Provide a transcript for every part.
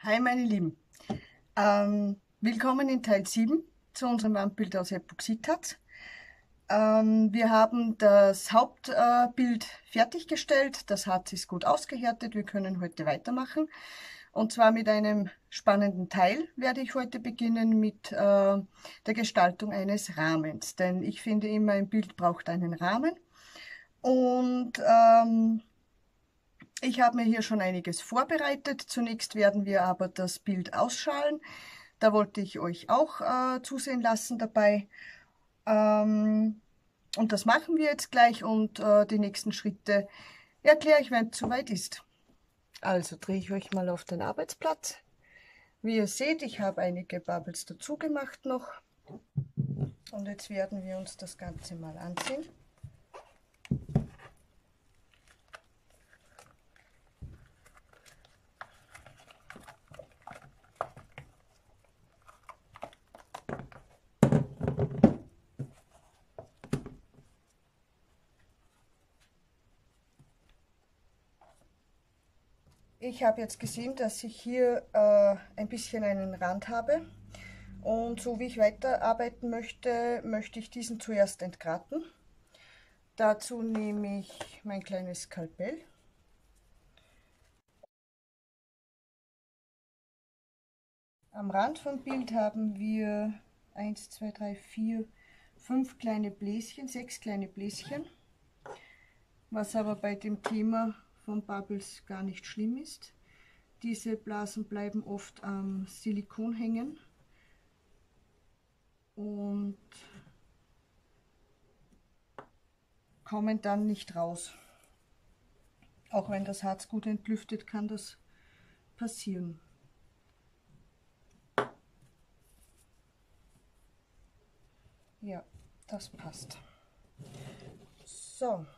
Hi meine Lieben, willkommen in Teil 7 zu unserem Wandbild aus Epoxidharz. Wir haben das Hauptbild fertiggestellt, das Harz ist gut ausgehärtet, wir können heute weitermachen. Und zwar mit einem spannenden Teil werde ich heute beginnen mit der Gestaltung eines Rahmens. Denn ich finde immer, ein Bild braucht einen Rahmen. Und ich habe mir hier schon einiges vorbereitet. Zunächst werden wir aber das Bild ausschalen. Da wollte ich euch auch zusehen lassen dabei. Und das machen wir jetzt gleich und die nächsten Schritte erkläre ich, wenn es soweit ist. Also drehe ich euch mal auf den Arbeitsplatz. Wie ihr seht, ich habe einige Bubbles dazu gemacht noch. Und jetzt werden wir uns das Ganze mal ansehen. Ich habe jetzt gesehen, dass ich hier ein bisschen einen Rand habe und so wie ich weiterarbeiten möchte, möchte ich diesen zuerst entgraten. Dazu nehme ich mein kleines Skalpell. Am Rand vom Bild haben wir 1, 2, 3, 4, 5 kleine Bläschen, 6 kleine Bläschen, was aber bei dem Thema von Bubbles gar nicht schlimm ist. Diese Blasen bleiben oft am Silikon hängen und kommen dann nicht raus. Auch wenn das Harz gut entlüftet, kann das passieren. Ja, das passt. So.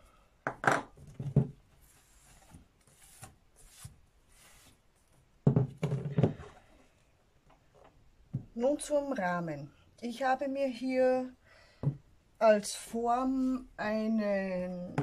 Nun zum Rahmen. Ich habe mir hier als Form eine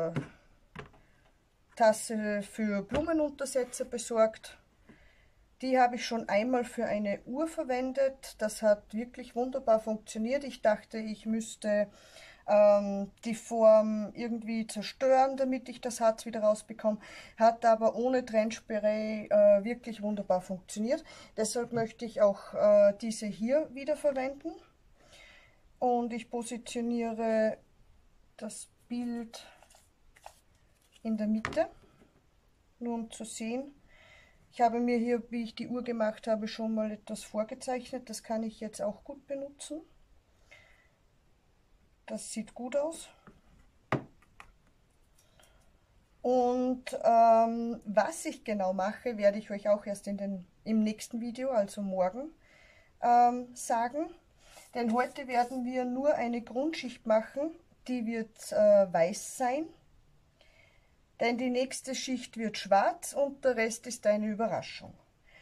Tasse für Blumenuntersetzer besorgt. Die habe ich schon einmal für eine Uhr verwendet. Das hat wirklich wunderbar funktioniert. Ich dachte, ich müsste die Form irgendwie zerstören, damit ich das Harz wieder rausbekomme. Hat aber ohne Trennspray wirklich wunderbar funktioniert. Deshalb möchte ich auch diese hier wieder verwenden. Und ich positioniere das Bild in der Mitte, nur um zu sehen. Ich habe mir hier, wie ich die Uhr gemacht habe, schon mal etwas vorgezeichnet. Das kann ich jetzt auch gut benutzen. Das sieht gut aus. Und was ich genau mache, werde ich euch auch erst im nächsten Video, also morgen, sagen. Denn heute werden wir nur eine Grundschicht machen, die wird weiß sein. Denn die nächste Schicht wird schwarz und der Rest ist eine Überraschung.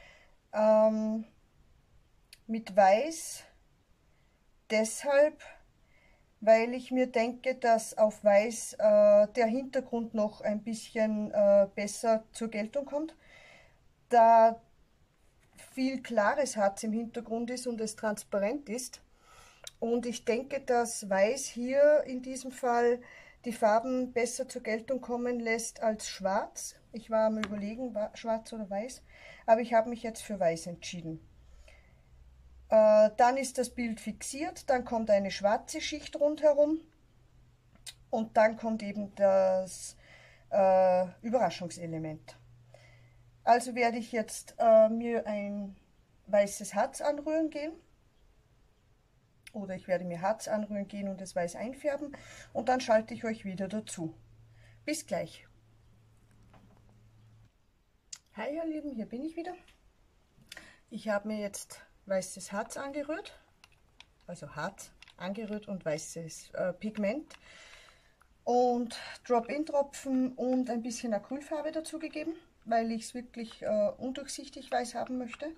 Mit weiß deshalb, weil ich mir denke, dass auf weiß der Hintergrund noch ein bisschen besser zur Geltung kommt, da viel klares Harz im Hintergrund ist und es transparent ist. Und ich denke, dass weiß hier in diesem Fall die Farben besser zur Geltung kommen lässt als schwarz. Ich war am Überlegen, schwarz oder weiß, aber ich habe mich jetzt für weiß entschieden. Dann ist das Bild fixiert, dann kommt eine schwarze Schicht rundherum und dann kommt eben das Überraschungselement. Also werde ich jetzt mir ein weißes Harz anrühren gehen. Oder ich werde mir Harz anrühren gehen und es weiß einfärben und dann schalte ich euch wieder dazu. Bis gleich. Hi ihr Lieben, hier bin ich wieder. Ich habe mir jetzt weißes Harz angerührt, also Harz angerührt und weißes Pigment und Drop-in-Tropfen und ein bisschen Acrylfarbe dazu gegeben, weil ich es wirklich undurchsichtig weiß haben möchte.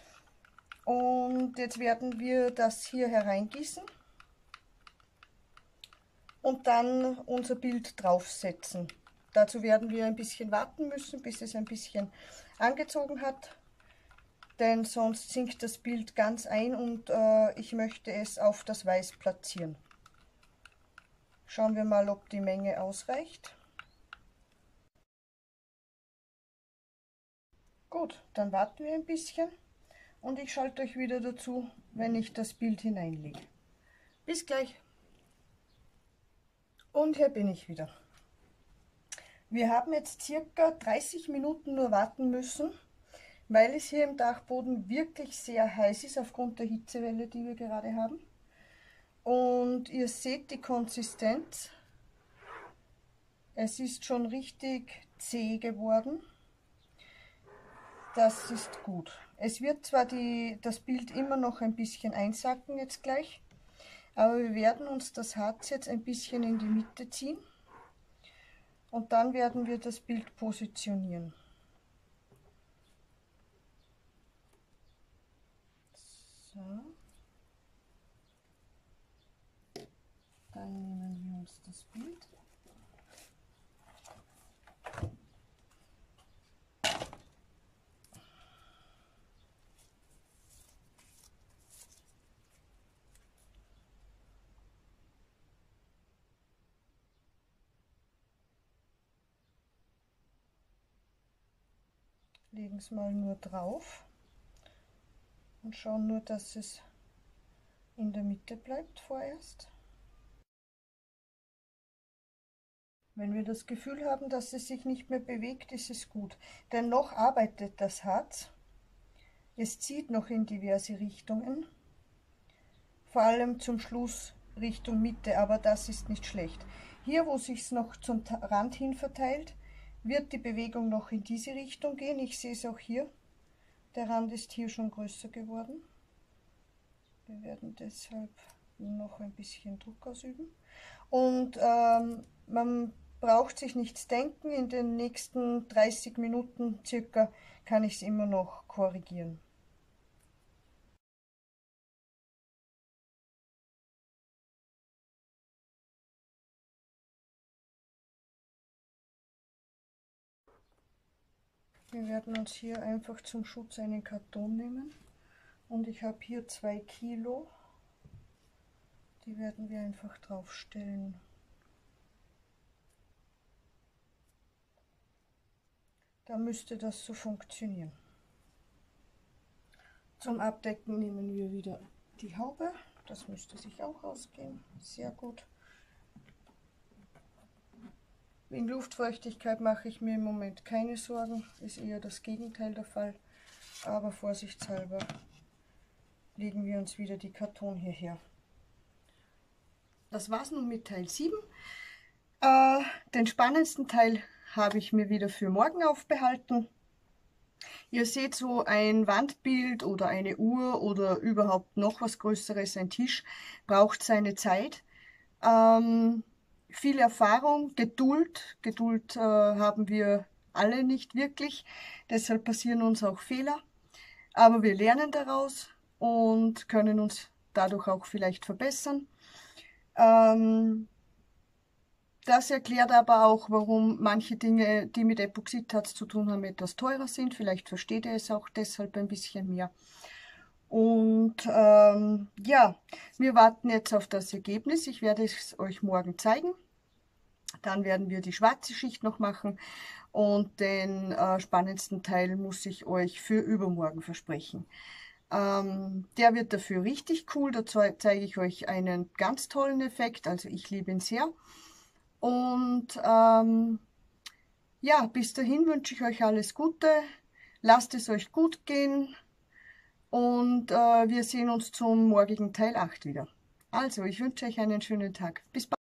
Und jetzt werden wir das hier hereingießen und dann unser Bild draufsetzen. Dazu werden wir ein bisschen warten müssen, bis es ein bisschen angezogen hat. denn sonst sinkt das Bild ganz ein und ich möchte es auf das Weiß platzieren. Schauen wir mal, ob die Menge ausreicht. Gut, dann warten wir ein bisschen und ich schalte euch wieder dazu, wenn ich das Bild hineinlege. Bis gleich. Und hier bin ich wieder. Wir haben jetzt circa 30 Minuten nur warten müssen, weil es hier im Dachboden wirklich sehr heiß ist aufgrund der Hitzewelle, die wir gerade haben. Und ihr seht die Konsistenz. Es ist schon richtig zäh geworden. Das ist gut. Es wird zwar das Bild immer noch ein bisschen einsacken jetzt gleich, aber wir werden uns das Harz jetzt ein bisschen in die Mitte ziehen und dann werden wir das Bild positionieren. So. Dann nehmen wir uns das Bild. Legen es mal nur drauf und schauen nur, dass es in der Mitte bleibt vorerst. Wenn wir das Gefühl haben, dass es sich nicht mehr bewegt, ist es gut. Denn noch arbeitet das Harz. Es zieht noch in diverse Richtungen. Vor allem zum Schluss Richtung Mitte, aber das ist nicht schlecht. Hier, wo sich es noch zum Rand hin verteilt, wird die Bewegung noch in diese Richtung gehen. Ich sehe es auch hier. Der Rand ist hier schon größer geworden. Wir werden deshalb noch ein bisschen Druck ausüben. Und man braucht sich nichts denken, in den nächsten 30 Minuten circa kann ich es immer noch korrigieren. Wir werden uns hier einfach zum Schutz einen Karton nehmen und ich habe hier 2 Kilo, die werden wir einfach draufstellen. Da müsste das so funktionieren. Zum Abdecken nehmen wir wieder die Haube, das müsste sich auch ausgehen, sehr gut. Wegen Luftfeuchtigkeit mache ich mir im Moment keine Sorgen, ist eher das Gegenteil der Fall. Aber vorsichtshalber legen wir uns wieder die Karton hierher. Das war's nun mit Teil 7. Den spannendsten Teil habe ich mir wieder für morgen aufbehalten. Ihr seht, so ein Wandbild oder eine Uhr oder überhaupt noch was Größeres, ein Tisch, braucht seine Zeit. Viel Erfahrung, Geduld. Geduld haben wir alle nicht wirklich, deshalb passieren uns auch Fehler. Aber wir lernen daraus und können uns dadurch auch vielleicht verbessern. Das erklärt aber auch, warum manche Dinge, die mit Epoxidharz zu tun haben, etwas teurer sind. Vielleicht versteht ihr es auch deshalb ein bisschen mehr. Und ja, wir warten jetzt auf das Ergebnis. Ich werde es euch morgen zeigen. Dann werden wir die schwarze Schicht noch machen und den spannendsten Teil muss ich euch für übermorgen versprechen. Der wird dafür richtig cool. Dazu zeige ich euch einen ganz tollen Effekt. Also ich liebe ihn sehr. Und ja, bis dahin wünsche ich euch alles Gute. Lasst es euch gut gehen. Und wir sehen uns zum morgigen Teil 8 wieder. Also, ich wünsche euch einen schönen Tag. Bis bald.